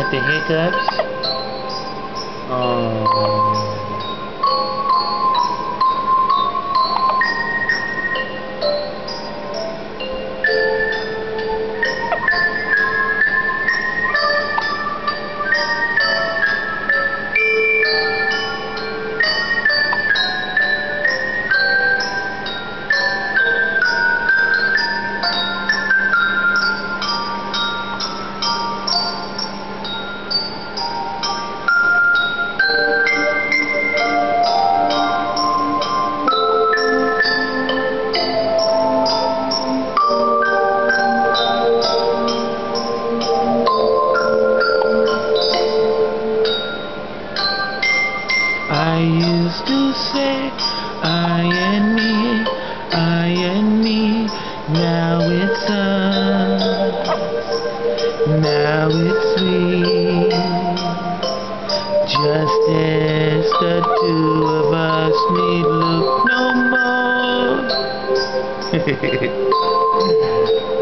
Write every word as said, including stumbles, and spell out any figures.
with the hiccups. Oh. I used to say, I and me, I and me, now it's us, now it's we, just as the two of us need look no more.